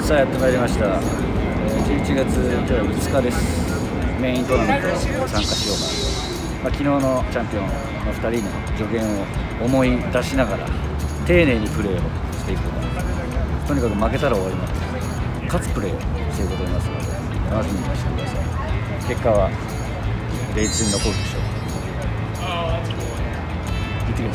さあやってまいりました。11月5日です。メイントーナメント参加しようかなと。昨日のチャンピオンの2人の助言を思い出しながら丁寧にプレーをしていこうかなと。とにかく負けたら終わりなので勝つプレーをしていくことになりますので楽しみにしてください。結果はレイズに残るでしょう。行ってきます。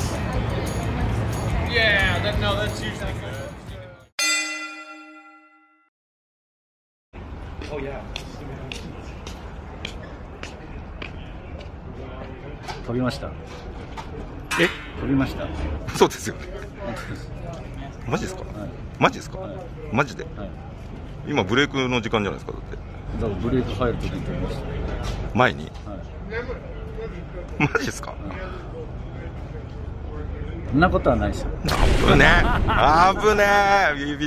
飛びました。飛びました。 そうですよね。マジですか、はい、マジですか、はい、マジで、はい、今ブレイクの時間じゃないですか。だってだからブレイク入るときに飛びました。 前に、 はい、 マジですか、はい、 そんなことはないですよ。 危ねえ危ねえビビった。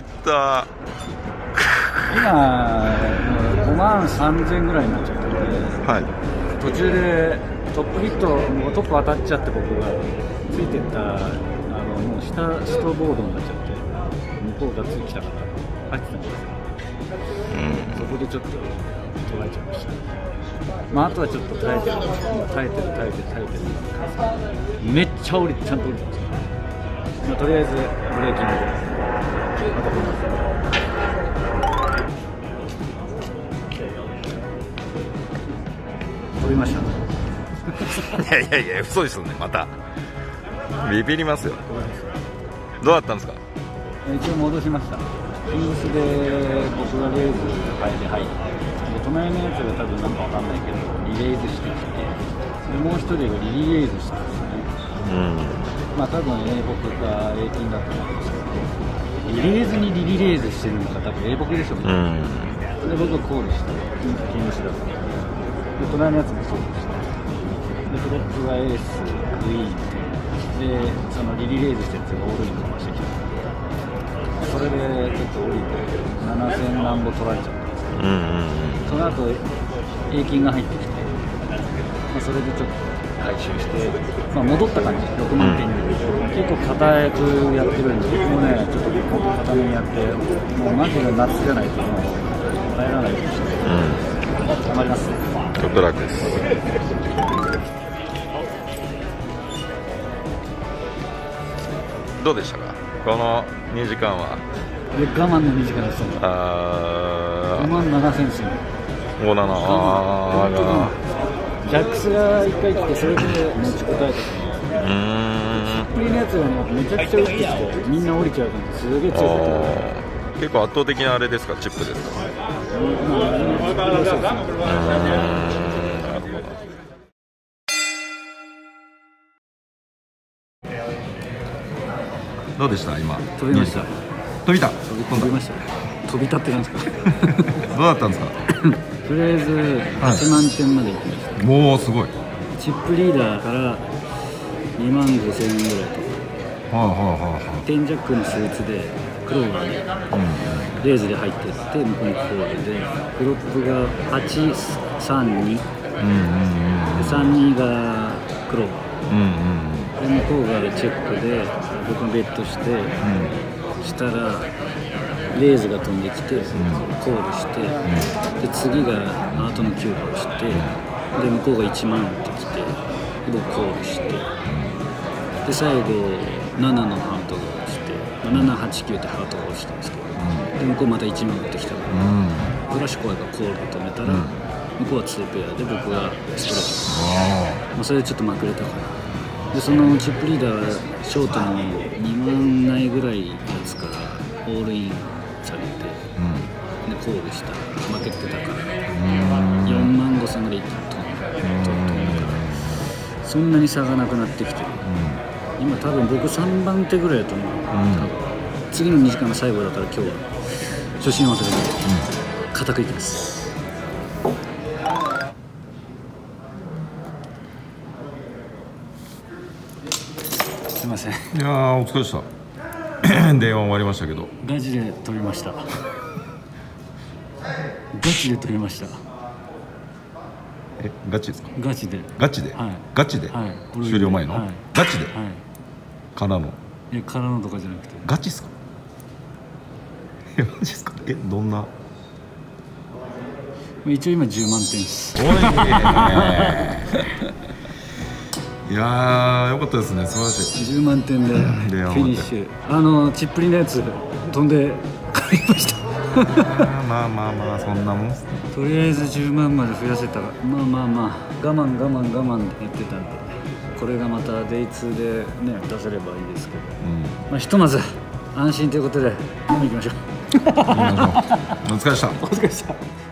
今53000ぐらいになっちゃってて、はい、途中でトップヒットもうトップ当たっちゃって、僕がついてったもう下ストボードになっちゃって向こうがついてきたから入ってたんですよ。そこでちょっと捉えちゃいました。あとはちょっと耐えてるめっちゃ降りてちゃんと降りてます。とりあえずブレーキングでまた飛びます。飛びました。 いや嘘ですよね。またビビりますよ。どうだったんですか。 一応戻しました。キングスで僕がレーズ入ってで隣のやつが多分なんかわかんないけどリレーズしてきて、でもう一人がリレーズしてるんですね。多分英国か英金だと思うんですけど、リレーズにリレーズしてるのが多分英国でしょうね。で僕がコールしてキングスだったので、隣のやつもそうでした。でフロップがエース、クイーンで、そのリレーズしたやつがオールインかましてきた。それでちょっと降りて7000何歩取られちゃったんですけど、その後平均が入ってきて、それでちょっと回収して、戻った感じ、6万点に、結構固くやってるんで、僕もね、ちょっと固めにやって、もうマジで夏じゃないともう入らないかもしれない。頑張ります。 ちょっと楽です。どうでしたか、この2時間は。 我慢の2時間ですよ。5万7000ですよ。 57。 ジャックスが1回来て、それで持ちこたえたと思うんですよ。プリのやつがね、めちゃくちゃ打ってきて、みんな降りちゃうからすげえ強かった。 結構圧倒的なあれですか、チップですか。どうでした今。 飛びました。 飛びました。 飛び立ってなんですか。 どうだったんですか。 とりあえず8万点まで行きました。 もうすごい。 チップリーダーから2万5000円ぐらいとか。テンジャックのスーツで黒がレーズで入っていって、向こうにコールでフロップが832、32が黒で、向こうがチェックで僕がベットして、したらレーズが飛んできて、コールして、で次がアートの9個をして、で向こうが1万打ってきて、僕コールして、で最後7のハートが落ちて、789ってハートが落ちたんですけど、で向こうまた1万打ってきたから、フラッシュ怖いからコールで止めたら、向こうは2ペアで僕がストレート、それでちょっとまくれたから。でそのチップリーダーはショートの2万ないぐらいやつからオールインされて、でコールしたら負けてたから4万5000ぐらい飛んだからそんなに差がなくなってきてる。今多分僕3番手ぐらいだと思う。次の2時間の最後だから今日は初心忘れて固くいきます。すいません。いやーお疲れでした。電話終わりましたけど。 ガチで飛びました。ガチで飛びました。 ガチですか。 ガチで。 ガチで。はい、ガチで。はい、終了前の。はい、ガチで。はい、からの。 いやからのとかじゃなくて。 ガチっすか。 マジですか。どんな。 一応今10万点です。 おいいやー、よかったですね、素晴らしい。 10万点でフィニッシュ。チップリのやつ飛んで帰りました。 まあそんなもん。 とりあえず10万まで増やせたら、まあ我慢って言ってたんで、これがまたデイ2でね出せればいいですけど、まあひとまず安心ということで飲みに行きましょう。 お疲れでした。 お疲れでした。